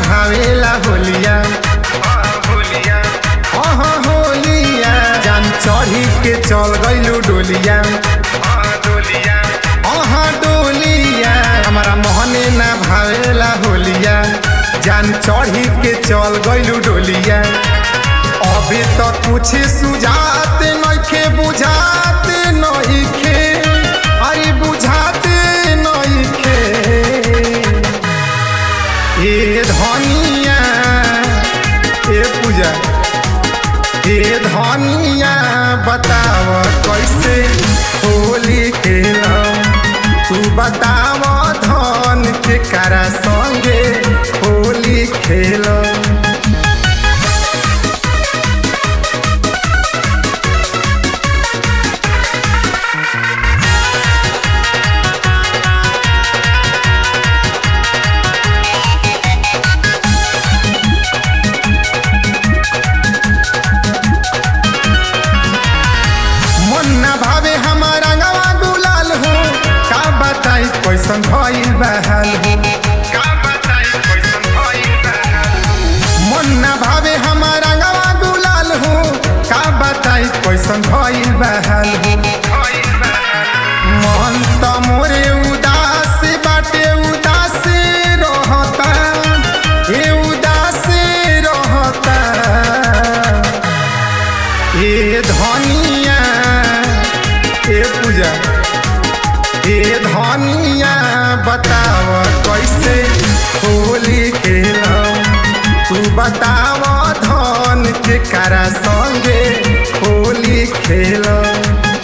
भावेला होलिया होलिया जान चढ़ी के चल गइलू डोलिया डोलिया हमारा मोहने ना भावेला होलिया जान चढ़ी के चल गइलू डोलिया अभी तो कुछ सुझाते नइखे बुझाते नइखे अरे बुझाते नइखे ए धनिया ए पूजा ए धनिया बताव कैसे होली खेलम तू बताव धन के करा संगे होली खेलम कैसन भइल बहाल हो मन ना भावे हमारा गवा गुलाल हो का बताई कैसन भइल बहाल हो मन त मोरे उदास बाटे उदास रहता ए उदास रहता ए धनिया ए पूजा ए धनिया बताव कैसे होली खेलम तू बताव धन के करा संगे होली खेलम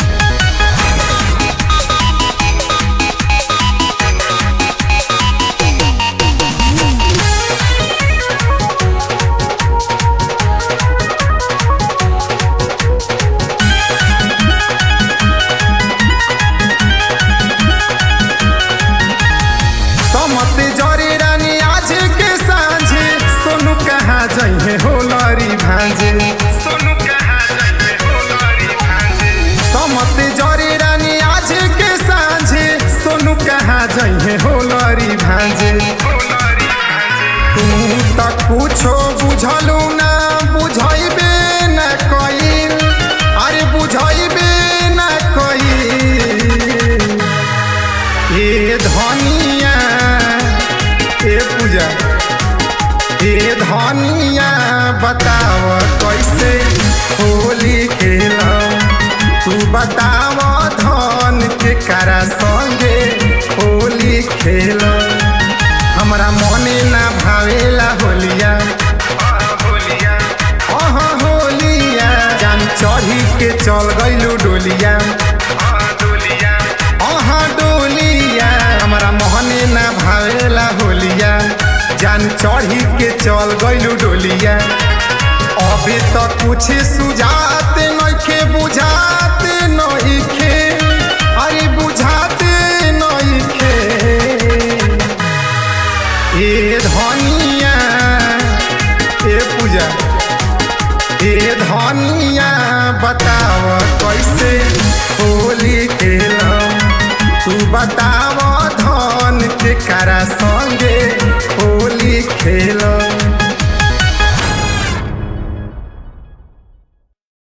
जइहे होलरी भांजे समते जरे रानी आज के सांझे सोनू कहाँ जइहे होलरी भांजे तू तक पूछो बुझलू ना बुझैबे ना कइल अरे बुझैबे ना कइल ए धनिया ए पूजा ए धनिया बताव कैसे होली खेलम तू बताव धन के करा संगे होली खेलम हमरा मोने ना भावेला होलिया होलिया जान चढ़ी के चल गइलू डोलिया डोलिया हमरा मोहने ना भावेला होलिया जान चढ़ी के चल गइलू डोलिया अभी तो कुछ सुझाते नइखे बुझाते नइखे अरे बुझाते नइखे ए धनिया ए पूजा ए धनिया बताव कैसे होली खेलम तू बताव धन के करा संगे होली खेलो।